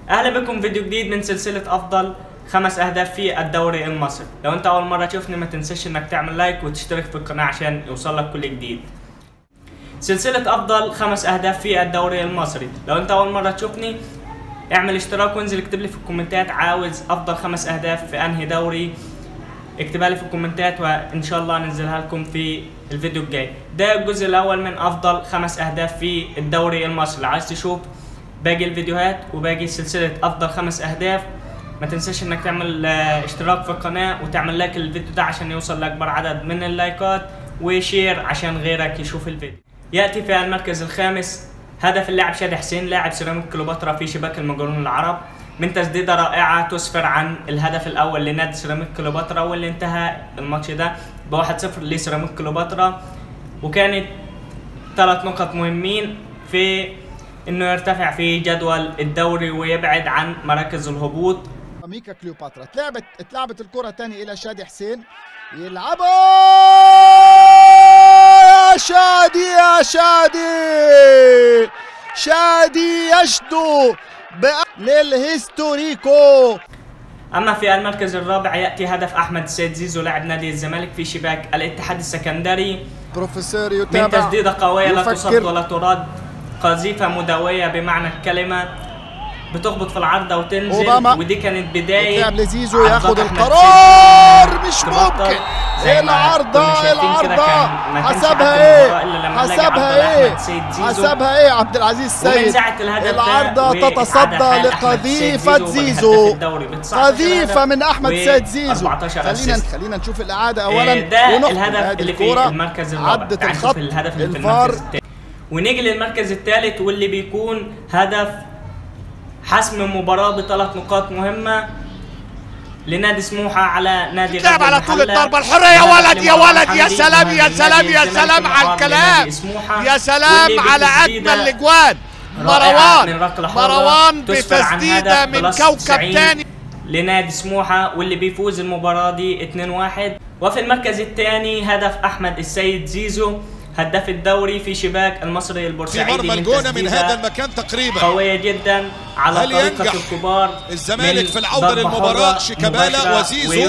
اهلا بكم فيديو جديد من سلسلة افضل 5 اهداف في الدوري المصري. لو انت اول مرة تشوفني ما تنساش انك تعمل لايك وتشترك في القناة عشان يوصلك كل جديد. سلسلة افضل 5 اهداف في الدوري المصري. لو انت اول مرة تشوفني اعمل اشتراك وانزل اكتب لي في الكومنتات عاوز افضل 5 اهداف في انهي دوري، اكتبها لي في الكومنتات وان شاء الله انزلها لكم في الفيديو الجاي. ده الجزء الاول من افضل 5 اهداف في الدوري المصري. لو عايز تشوف باقي الفيديوهات وباقي سلسلة افضل 5 اهداف ما تنساش انك تعمل اشتراك في القناة وتعمل لايك للفيديو ده عشان يوصل لاكبر عدد من اللايكات، وشير عشان غيرك يشوف الفيديو. يأتي في المركز الخامس هدف اللاعب شادي حسين لاعب سيراميك كليوباترا في شباك المقاولون العرب من تسديدة رائعة تسفر عن الهدف الأول لنادي سيراميك كليوباترا، واللي انتهى الماتش ده ب 1-0 لسيراميك كليوباترا. وكانت 3 نقط مهمين في انه يرتفع في جدول الدوري ويبعد عن مراكز الهبوط. سيراميكا كليوباترا اتلعبت الكرة تاني إلى شادي حسين، يلعبها يا شادي يشدو للهيستوريكو. اما في المركز الرابع ياتي هدف احمد السيد زيزو لاعب نادي الزمالك في شباك الاتحاد السكندري بروفيسور يتابع من تسديده قويه لا تصد ولا ترد، قذيفه مدويه بمعنى الكلمه، بتخبط في العارضه وتنزل. ودي كانت بدايه لاعب لزيزو ياخد القرار، مش ممكن العارضه حسبها ايه عبد العزيز السيد. العارضه تتصدى لقذيفه زيزو، قذيفه من احمد سيد زيزو. خلينا نشوف الاعاده اولا. ده الهدف اللي في المركز الرابع، عدت الخط الهدف اللي في المركز الثاني. ونيجي للمركز الثالث واللي بيكون هدف حسم مباراة ب3 نقاط مهمة لنادي سموحة على نادي غزل المحلة. على طول الضربة الحرة يا ولد يا ولد، يا سلام يا سلام يا سلام على الكلام، يا سلام على أجمل الأجوان. مروان بتسديدة من كوكب تاني لنادي سموحة واللي بيفوز المباراة دي 2-1. وفي المركز الثاني هدف أحمد السيد زيزو هداف الدوري في شباك المصري البورسعيدي في مرمى الجونة من هذا المكان تقريبا قوية جدا على طريقة الكبار. الزمالك في العودة للمباراة شيكابالا وزيزو يا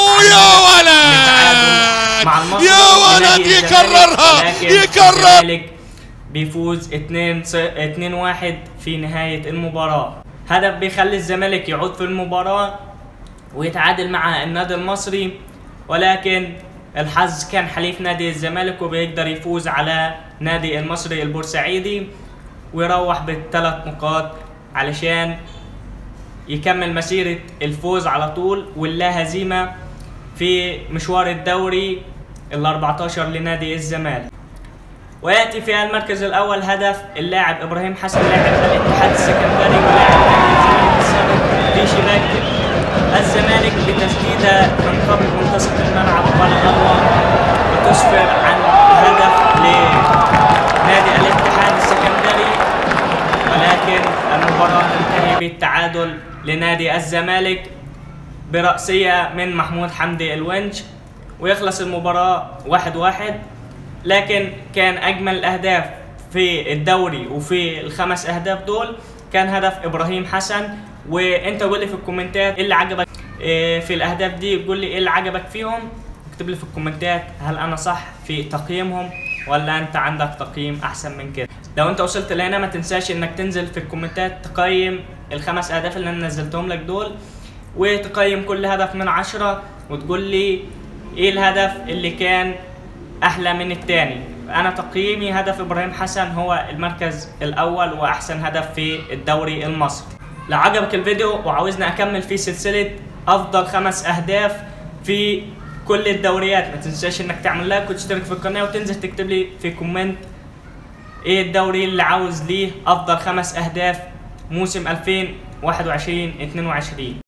ولد يكرر الزمالك بيفوز 2-1 في نهاية المباراة. هدف بيخلي الزمالك يعود في المباراة ويتعادل مع النادي المصري، ولكن الحظ كان حليف نادي الزمالك وبيقدر يفوز على نادي المصري البورسعيدي ويروح ب3 نقاط علشان يكمل مسيرة الفوز على طول واللا هزيمة في مشوار الدوري ال14 لنادي الزمالك. ويأتي في المركز الأول هدف اللاعب إبراهيم حسن لاعب الاتحاد السكندري ولاعب نادي الزمالك السابق في شباك الزمالك بتسديدة من قبل منتصف الملعب ولا أروع وتسفر عن هدف لنادي الاتحاد السكندري، ولكن المباراة تنتهي بالتعادل لنادي الزمالك برأسية من محمود حمدي الونش ويخلص المباراة 1-1. لكن كان أجمل الأهداف في الدوري وفي ال5 أهداف دول كان هدف إبراهيم حسن. وانت قول لي في الكومنتات ايه اللي عجبك في الاهداف دي، قول لي ايه اللي عجبك فيهم، اكتب لي في الكومنتات هل انا صح في تقييمهم ولا انت عندك تقييم احسن من كده. لو انت وصلت لهنا ما تنساش انك تنزل في الكومنتات تقيم ال5 اهداف اللي انا نزلتهم لك دول، وتقيم كل هدف من 10 وتقول لي ايه الهدف اللي كان احلى من التاني. انا تقييمي هدف ابراهيم حسن هو المركز الاول واحسن هدف في الدوري المصري. لو عجبك الفيديو وعاوزني اكمل فيه سلسلة افضل 5 اهداف في كل الدوريات ما تنساش انك تعمل لايك وتشترك في القناة وتنزل تكتب لي في كومنت ايه الدوري اللي عاوز ليه افضل 5 اهداف موسم 2021-22.